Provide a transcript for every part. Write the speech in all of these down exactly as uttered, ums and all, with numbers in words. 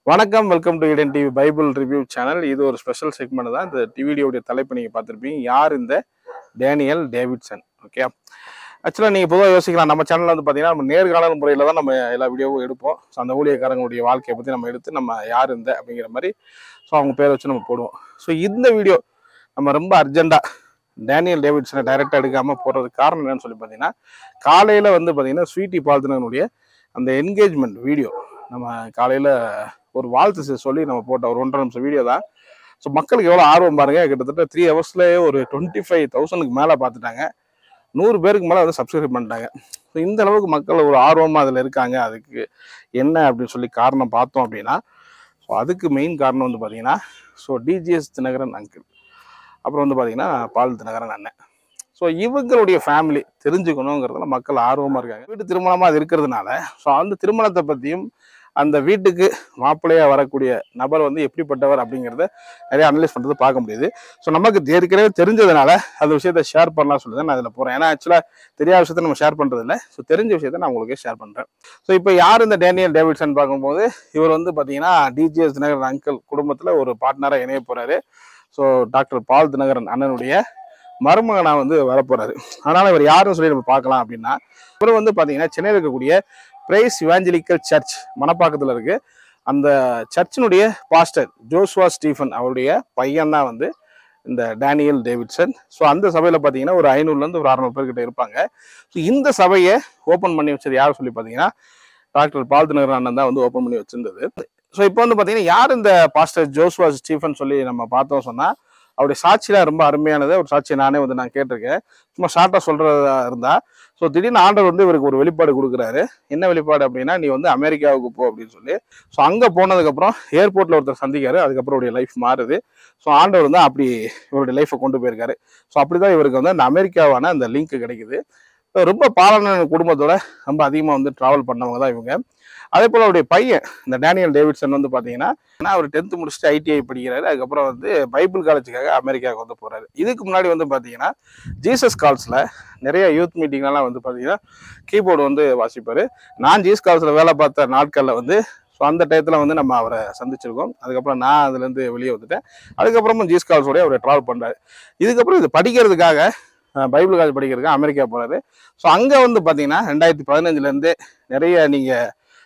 வணக்கம், welcome to Eden TV Bible review channel. இது ஒரு ஸ்பெஷல் செக்மெண்ட் தான். இந்த வீடியோடைய தலைப்பு நீங்கள் பார்த்துருப்பீங்க, யார் இந்த டேனியல் டேவிட்சன். ஓகே, ஆக்சுவலாக நீங்கள் பொதுவாக யோசிக்கலாம், நம்ம சேனலில் வந்து பார்த்தீங்கன்னா நம்ம நேர்காணல் முறையில் தான் நம்ம எல்லா வீடியோவும் எடுப்போம். ஸோ அந்த ஊழியக்காரங்களுடைய வாழ்க்கையை பற்றி நம்ம எடுத்து நம்ம யார் இந்த அப்படிங்கிற மாதிரி ஸோ அவங்க பேரை வச்சு நம்ம போடுவோம். ஸோ இந்த வீடியோ நம்ம ரொம்ப அர்ஜென்ட்டாக டேனியல் டேவிட்சனை டைரெக்டாக எடுக்காமல் போடுறதுக்கு காரணம் என்னன்னு சொல்லி பார்த்தீங்கன்னா, காலையில் வந்து பார்த்தீங்கன்னா ஸ்வீட்டி பால்தனனுடைய அந்த என்கேஜ்மெண்ட் வீடியோ நம்ம காலையில் ஒரு வாழ்த்து சொல்லி நம்ம போட்ட ஒரு ஒன்றரை நிமிஷம் வீடியோ தான். ஸோ மக்களுக்கு எவ்வளோ ஆர்வம் பாருங்க. கிட்டத்தட்ட த்ரீ ஹவர்ஸ்லேயே ஒரு டுவெண்ட்டி ஃபைவ் தௌசண்ட்க்கு மேலே பார்த்துட்டாங்க. நூறு பேருக்கு மேலே வந்து சப்ஸ்கிரைப் பண்ணிட்டாங்க. ஸோ இந்த அளவுக்கு மக்கள் ஒரு ஆர்வமாக அதில் இருக்காங்க. அதுக்கு என்ன அப்படின்னு சொல்லி காரணம் பார்த்தோம் அப்படின்னா, ஸோ அதுக்கு மெயின் காரணம் வந்து பார்த்தீங்கன்னா, ஸோ டிஜிஎஸ் தினகரன் அங்கிள், அப்புறம் வந்து பார்த்தீங்கன்னா பால் தினகரன் அண்ணன். ஸோ இவங்களுடைய ஃபேமிலி தெரிஞ்சுக்கணுங்கிறதுல மக்கள் ஆர்வமாக இருக்காங்க. வீட்டு திருமணமாக அது இருக்கிறதுனால ஸோ அந்த திருமணத்தை பற்றியும் அந்த வீட்டுக்கு மாப்பிள்ளையா வரக்கூடிய நபர் வந்து எப்படிப்பட்டவர் அப்படிங்கிறத நிறைய அனலைஸ் பண்ணுறது பார்க்க முடியுது. ஸோ நமக்கு ஏற்கனவே தெரிஞ்சதுனால அந்த விஷயத்தை ஷேர் பண்ணலாம் சொல்லி தான் நான் அதில் போகிறேன். ஏன்னா ஆக்சுவலாக தெரியாத விஷயத்த நம்ம ஷேர் பண்ணுறது இல்லை. ஸோ தெரிஞ்ச விஷயத்த நான் உங்களுக்கு ஷேர் பண்ணுறேன். ஸோ இப்போ யார் இந்த டேனியல் டேவிட்சன் பார்க்கும்போது, இவர் வந்து பார்த்தீங்கன்னா டிஜிஎஸ் தினகரன் அங்கிள் குடும்பத்தில் ஒரு பார்ட்னராக இணைய போகிறாரு. ஸோ டாக்டர் பால் தினகரன் அண்ணனுடைய மருமகனா வந்து வரப்போறாரு. அதனால இவர் யாருன்னு சொல்லி நம்ம பார்க்கலாம் அப்படின்னா, இவர் வந்து பார்த்தீங்கன்னா சென்னையில் இருக்கக்கூடிய பிரைஸ் இவாஞ்சலிக்கல் சர்ச் மணப்பாக்கத்தில் இருக்கு. அந்த சர்ச்சினுடைய பாஸ்டர் ஜோசுவா ஸ்டீஃபன் அவருடைய பையன் தான் வந்து இந்த டேனியல் டேவிட்சன். ஸோ அந்த சபையில் பார்த்தீங்கன்னா ஒரு ஐநூறுலேருந்து ஒரு அறுநூறு பேர்கிட்ட இருப்பாங்க. ஸோ இந்த சபையை ஓப்பன் பண்ணி வச்சது யார் சொல்லி பார்த்தீங்கன்னா, டாக்டர் பால் தினகரன் அண்ணன் தான் வந்து ஓப்பன் பண்ணி வச்சிருந்தது. ஸோ இப்போ வந்து பார்த்தீங்கன்னா யார் இந்த பாஸ்டர் ஜோசுவா ஸ்டீஃபன் சொல்லி நம்ம பார்த்தோம் சொன்னால், அவருடைய சாட்சியெலாம் ரொம்ப அருமையானது. ஒரு சாட்சியை நானே வந்து நான் கேட்டிருக்கேன். சும்மா ஷார்ட்டாக சொல்கிறதா இருந்தா, ஸோ திடீர்னு ஆண்டவர் வந்து இவருக்கு ஒரு வெளிப்பாடு கொடுக்குறாரு. என்ன வெளிப்பாடு அப்படின்னா, நீ வந்து அமெரிக்காவுக்கு போ அப்படின்னு சொல்லி. ஸோ அங்கே போனதுக்கப்புறம் ஏர்போர்ட்டில் ஒருத்தர் சந்திக்காரு. அதுக்கப்புறம் அவருடைய லைஃப் மாறுது. ஸோ ஆண்டவர் வந்து அப்படி இவருடைய லைஃப்பை கொண்டு போயிருக்காரு. ஸோ அப்படி தான் இவருக்கு வந்து அந்த அமெரிக்காவான அந்த லிங்க் கிடைக்குது. ரொம்ப பாலான குடும்பத்தோட ரொம்ப அதிகமாக வந்து ட்ராவல் பண்ணவங்க தான் இவங்க. அதே போல் அவருடைய பையன் இந்த டேனியல் டேவிட்சன் வந்து பார்த்தீங்கன்னா, அவர் டென்த்து முடிச்சுட்டு ஐடிஐ படிக்கிறாரு. அதுக்கப்புறம் வந்து பைபிள் காலேஜுக்காக அமெரிக்காவுக்கு வந்து போகிறாரு. இதுக்கு முன்னாடி வந்து பார்த்தீங்கன்னா ஜீசஸ் கால்ஸில் நிறைய யூத் மீட்டிங்லாம் வந்து பார்த்தீங்கன்னா கீபோர்டு வந்து வாசிப்பார். நான் ஜீசஸ் கால்ஸில் வேலை பார்த்த நாட்களில் வந்து ஸோ அந்த டயத்தில் வந்து நம்ம அவரை சந்திச்சிருக்கோம். அதுக்கப்புறம் நான் அதுலேருந்து வெளியே வந்துட்டேன். அதுக்கப்புறமும் ஜீசஸ் கால்ஸோடய அவர் ட்ராவல் பண்ணுறாரு. இதுக்கப்புறம் இது படிக்கிறதுக்காக பைபிள் காலேஜ் படிக்கிறதுக்காக அமெரிக்கா போகிறாரு. ஸோ அங்கே வந்து பார்த்தீங்கன்னா ரெண்டாயிரத்தி பதினஞ்சுலேருந்து நிறைய நீங்கள்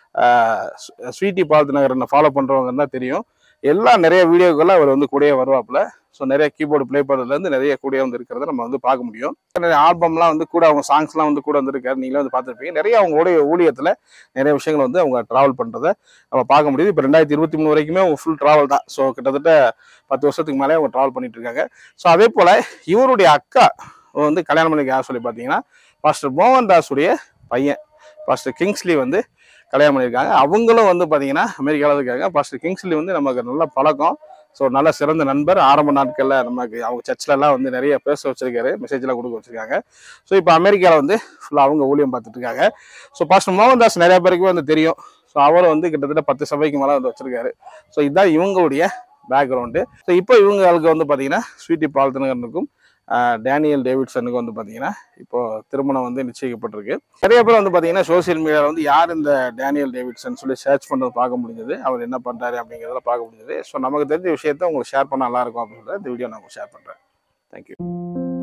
ஸ்வீட்டி பால் தினகரனை ஃபாலோ பண்ணுறவங்க தான் தெரியும். எல்லாம் நிறைய வீடியோக்கெல்லாம் அவர் வந்து கூடயே வருவாப்புல. ஸோ நிறைய கீபோர்டு ப்ளே பண்ணுறதுலேருந்து நிறைய கூட வந்து இருக்கிறத நம்ம வந்து பார்க்க முடியும். நிறைய ஆல்பம்லாம் வந்து கூட அவங்க சாங்ஸ்லாம் வந்து கூட வந்துருக்காரு. நீங்களே வந்து பார்த்துருப்பீங்க. நிறைய அவங்களுடைய ஊழியத்தில் நிறைய விஷயங்கள் வந்து அவங்க ட்ராவல் பண்ணுறதை நம்ம பார்க்க முடியுது. இப்போ ரெண்டாயிரத்தி இருபத்தி மூணு வரைக்குமே அவங்க ஃபுல் ட்ராவல் தான். ஸோ கிட்டத்தட்ட பத்து வருஷத்துக்கு மேலே அவங்க ட்ராவல் பண்ணிட்டு இருக்காங்க. ஸோ அதே போல் இவருடைய அக்கா வந்து கல்யாணம் பண்ணிக்க யார் சொல்லி பார்த்தீங்கன்னா, பாஸ்டர் மோகன் தாஸுடைய பையன் பாஸ்டர் கிங்ஸ்லி வந்து கல்யாணம் பண்ணியிருக்காங்க. அவங்களும் வந்து பார்த்தீங்கன்னா அமெரிக்காவில் இருக்காங்க. பாஸ்டர் கிங்ஸ்லி வந்து நமக்கு நல்ல பழக்கம். ஸோ நல்ல சிறந்த நண்பர். ஆரம்ப நாட்களில் நமக்கு அவங்க சர்ச்சிலலாம் வந்து நிறைய பேச வச்சிருக்காரு, மெசேஜ்லாம் கொடுக்க வச்சிருக்காங்க. ஸோ இப்போ அமெரிக்காவில் வந்து ஃபுல்லாக அவங்க ஊழியம் பார்த்துட்டு இருக்காங்க. ஸோ பாஸ்டர் மோகன் தாஸ் நிறைய பேருக்கு வந்து தெரியும். ஸோ அவரும் வந்து கிட்டத்தட்ட பத்து சபைக்கு மேலே வந்து வச்சிருக்காரு. ஸோ இதுதான் இவங்களுடைய பேக்ரவுண்டு. ஸோ இப்போ இவங்களுக்கு வந்து பார்த்தீங்கன்னா ஸ்வீட்டி பால் தினகரனுக்கும் டேனியல் டேவிட்சனுக்கு வந்து பார்த்தீங்கன்னா இப்போ திருமணம் வந்து நிச்சயிக்கப்பட்டிருக்கு. நிறைய பேர் வந்து பார்த்தீங்கன்னா சோசியல் மீடியாவில் வந்து யார் இந்த டேனியல் டேவிட்சன் சொல்லி சர்ச் பண்ணுறது பார்க்க முடிஞ்சது. அவர் என்ன பண்ணுறாரு அப்படிங்கிறத பார்க்க முடிஞ்சது. ஸோ நமக்கு தெரிஞ்ச விஷயத்த உங்களுக்கு ஷேர் பண்ண நல்லா இருக்கும் அப்படின்னு சொல்லி இந்த வீடியோ நான் உங்களுக்கு ஷேர் பண்ணுறேன். தேங்க்யூ.